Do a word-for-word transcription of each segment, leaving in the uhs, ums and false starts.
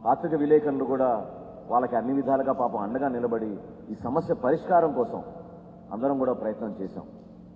పాత్రిక విలేకరులు కూడా వాళ్ళకి అన్ని విధాలుగా పాపం అండగా నిలబడి ఈ సమస్య పరిష్కారం కోసం అందరం కూడా ప్రయత్నం చేశాం.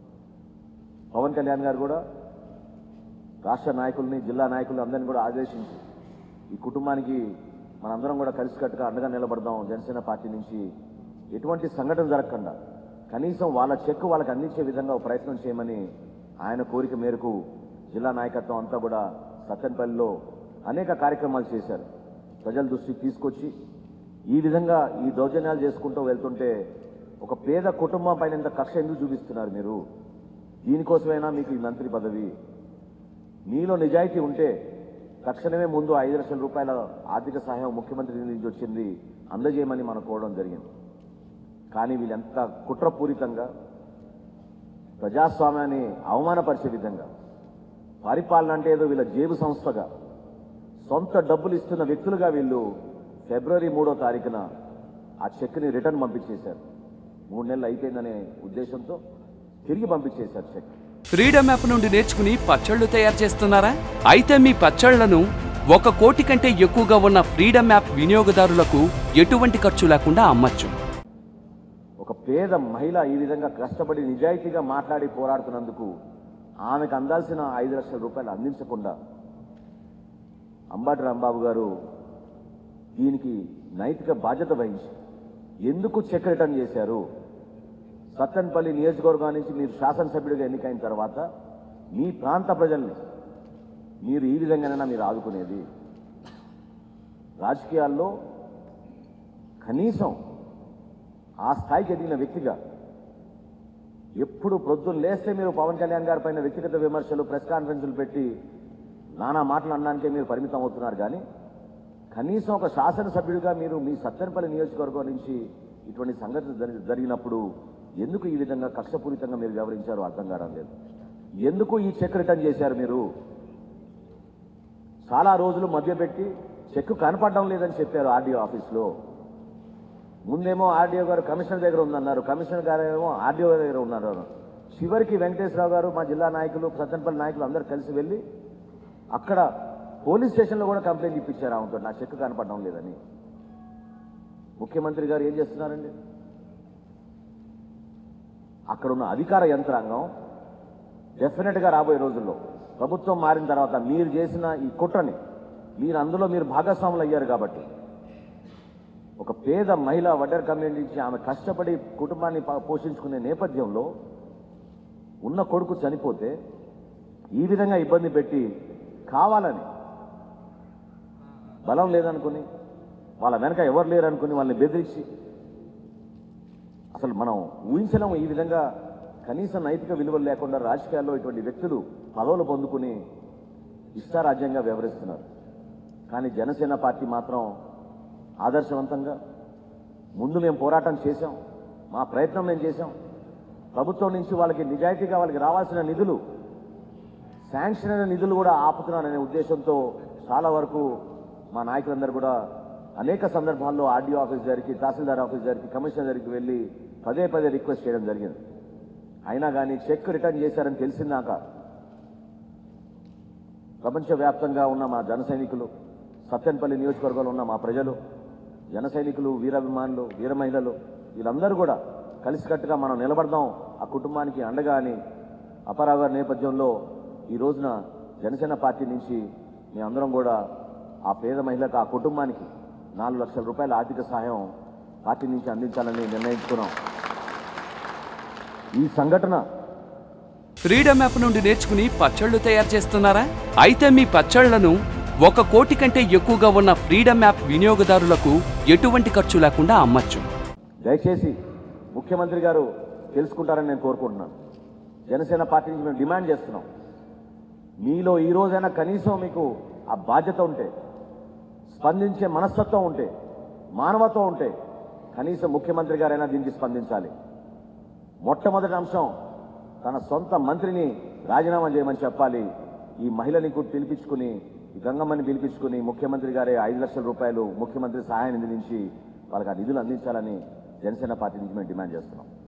పవన్ కళ్యాణ్ గారు కూడా రాష్ట్ర నాయకుల్ని, జిల్లా నాయకుల్ని అందరినీ కూడా ఆదేశించి ఈ కుటుంబానికి మనందరం కూడా కలిసికట్టుగా అండగా నిలబడదాం, జనసేన పార్టీ నుంచి ఎటువంటి సంఘటన జరగకుండా కనీసం వాళ్ళ చెక్ వాళ్ళకి అందించే విధంగా ఒక ప్రయత్నం చేయమని ఆయన కోరిక మేరకు జిల్లా నాయకత్వం అంతా కూడా సత్తెనపల్లిలో అనేక కార్యక్రమాలు చేశారు. ప్రజల దృష్టికి తీసుకొచ్చి ఈ విధంగా ఈ దౌర్జన్యాలు చేసుకుంటూ వెళ్తుంటే ఒక పేద కుటుంబం పైన ఇంత కక్ష ఎందుకు చూపిస్తున్నారు మీరు? దీనికోసమైనా మీకు ఈ మంత్రి పదవి, మీలో నిజాయితీ ఉంటే తక్షణమే ముందు ఐదు లక్షల రూపాయల ఆర్థిక సహాయం ముఖ్యమంత్రి నుంచి వచ్చింది అందజేయమని మనం కోరడం జరిగింది. కానీ వీళ్ళెంత కుట్రపూరితంగా ప్రజాస్వామ్యాన్ని అవమానపరిచే విధంగా, పరిపాలన అంటే ఏదో వీళ్ళ జేబు సంస్థగా, సొంత డబ్బులు ఇస్తున్న వ్యక్తులుగా వీళ్ళు ఫిబ్రవరి మూడో తారీఖున ఆ చెక్ని రిటర్న్ పంపించేశారు. మూడు నెలలు అయిపోయిందనే ఉద్దేశంతో తిరిగి పంపించేశారు చెక్. ఫ్రీడమ్ యాప్ నుండి నేర్చుకుని పచ్చళ్లు తయారు చేస్తున్నారా? అయితే మీ పచ్చళ్లను ఒక కోటి కంటే ఎక్కువగా ఉన్న ఫ్రీడమ్ యాప్ వినియోగదారులకు ఎటువంటి ఖర్చు లేకుండా అమ్మచ్చు. ఒక పేద మహిళ ఈ విధంగా కష్టపడి నిజాయితీగా మాట్లాడి పోరాడుతున్నందుకు ఆమెకు అందాల్సిన ఐదు లక్షల రూపాయలు అందించకుండా అంబటి రాంబాబు గారు దీనికి నైతిక బాధ్యత వహించి ఎందుకు చెక్ రిటర్న్ చేశారు? సత్తెనపల్లి నియోజకవర్గం నుంచి మీరు శాసనసభ్యుడిగా ఎన్నికైన తర్వాత మీ ప్రాంత ప్రజల్ని మీరు ఈ విధంగానైనా మీరు ఆదుకునేది? రాజకీయాల్లో కనీసం ఆ స్థాయికి ఎదిగిన వ్యక్తిగా ఎప్పుడు ప్రొద్దున లేస్తే మీరు పవన్ కళ్యాణ్ గారి పైన వ్యక్తిగత విమర్శలు, ప్రెస్ కాన్ఫరెన్సులు పెట్టి నానా మాటలు అనడానికే మీరు పరిమితం అవుతున్నారు. కానీ కనీసం ఒక శాసనసభ్యుడిగా మీరు మీ సత్తెనపల్లి నియోజకవర్గం నుంచి ఇటువంటి సంఘటన జరిగినప్పుడు ఎందుకు ఈ విధంగా కక్షపూరితంగా మీరు వ్యవహరించారో అర్థం కావడం లేదు. ఎందుకు ఈ చెక్ రిటర్న్ చేశారు మీరు? చాలా రోజులు మధ్యపెట్టి చెక్ కనపడడం లేదని చెప్పారు ఆర్డీఓ ఆఫీస్లో. ముందేమో ఆర్డీఓ గారు కమిషనర్ దగ్గర ఉందన్నారు, కమిషనర్ గారు ఏమో ఆర్డీఓ దగ్గర ఉన్నారు. చివరికి వెంకటేశ్వరరావు గారు, మా జిల్లా నాయకులు, సత్తెనపల్లి నాయకులు అందరూ కలిసి వెళ్ళి అక్కడ పోలీస్ స్టేషన్లో కూడా కంప్లైంట్ ఇప్పించారు ఆమెతో, నా చెక్ కనపడడం లేదని. ముఖ్యమంత్రి గారు ఏం చేస్తున్నారండి? అక్కడున్న అధికార యంత్రాంగం డెఫినెట్గా రాబోయే రోజుల్లో ప్రభుత్వం మారిన తర్వాత మీరు చేసిన ఈ కుట్రని, మీరు అందులో మీరు భాగస్వాములు అయ్యారు కాబట్టి ఒక పేద మహిళ వడ్డర్ కమ్యూనిటీ నుంచి ఆమె కష్టపడి కుటుంబాన్ని పోషించుకునే నేపథ్యంలో ఉన్న కొడుకు చనిపోతే ఈ విధంగా ఇబ్బంది పెట్టి కావాలని, బలం లేదనుకుని, వాళ్ళ వెనక ఎవరు లేరనుకుని వాళ్ళని బెదిరించి, అసలు మనం ఊహించలేము ఈ విధంగా కనీస నైతిక విలువలు లేకుండా రాజకీయాల్లో ఇటువంటి వ్యక్తులు పదవులు పొందుకుని ఇష్టారాజ్యంగా వ్యవహరిస్తున్నారు. కానీ జనసేన పార్టీ మాత్రం ఆదర్శవంతంగా ముందు మేము పోరాటం చేశాం, మా ప్రయత్నం మేము చేశాం. ప్రభుత్వం నుంచి వాళ్ళకి నిజాయితీగా వాళ్ళకి రావాల్సిన నిధులు, శాంక్షన్ అయిన నిధులు కూడా ఆపుతున్నారనే ఉద్దేశంతో చాలా వరకు మా నాయకులందరూ కూడా అనేక సందర్భాల్లో ఆర్డీఓ ఆఫీస్ దగ్గరికి, తహసీల్దార్ ఆఫీస్ దగ్గరికి, కమిషనర్ దగ్గరికి వెళ్ళి పదే పదే రిక్వెస్ట్ చేయడం జరిగింది. అయినా కానీ చెక్ రిటర్న్ చేశారని తెలిసిందాక ప్రపంచవ్యాప్తంగా ఉన్న మా జన సైనికులు, సత్తెనపల్లి నియోజకవర్గంలో ఉన్న మా ప్రజలు, జన సైనికులు, వీరాభిమానులు, వీర మహిళలు వీళ్ళందరూ కూడా కలిసికట్టుగా మనం నిలబడదాం ఆ కుటుంబానికి అండగా అని అప్పారావు గారి నేపథ్యంలో ఈ రోజున జనసేన పార్టీ నుంచి మేమందరం కూడా ఆ పేద మహిళకు, ఆ కుటుంబానికి నాలుగు లక్షల రూపాయల ఆర్థిక సహాయం పార్టీ నుంచి అందించాలని నిర్ణయించుకున్నాం. ఈ సంఘటన ఫ్రీడమ్ యాప్ నుండి నేర్చుకుని పచ్చళ్లు తయారు చేస్తున్నారా? అయితే మీ పచ్చళ్లను ఒక కోటి కంటే ఎక్కువగా ఉన్న ఫ్రీడమ్ యాప్ వినియోగదారులకు ఎటువంటి ఖర్చు లేకుండా అమ్మచ్చు. దయచేసి ముఖ్యమంత్రి గారు తెలుసుకుంటారని నేను కోరుకుంటున్నాను. జనసేన పార్టీ నుంచి మేము డిమాండ్ చేస్తున్నాం, మీలో ఈ రోజైనా కనీసం మీకు ఆ బాధ్యత ఉంటే, స్పందించే మనస్తత్వం ఉంటే, మానవత్వం ఉంటే కనీసం ముఖ్యమంత్రి గారైనా దీనికి స్పందించాలి. మొట్టమొదటి అంశం తన సొంత మంత్రిని రాజీనామా చేయమని చెప్పాలి. ఈ మహిళని కూడా పిలిపించుకుని, ఈ గంగమ్మని పిలిపించుకుని ముఖ్యమంత్రి గారే ఐదు లక్షల రూపాయలు ముఖ్యమంత్రి సహాయ నిధి నుంచి వాళ్ళకి ఆ నిధులు అందించాలని జనసేన పార్టీ నుంచి మేము డిమాండ్ చేస్తున్నాం.